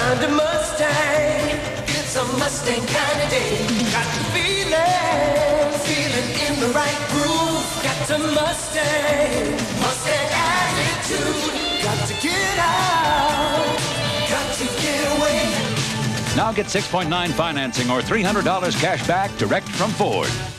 kind of Mustang. It's a Mustang kind of day. Got the feeling, feeling in the right groove. Got the Mustang, Mustang attitude. Got to get out, got to get away. Now get 6.9 financing or $300 cash back direct from Ford.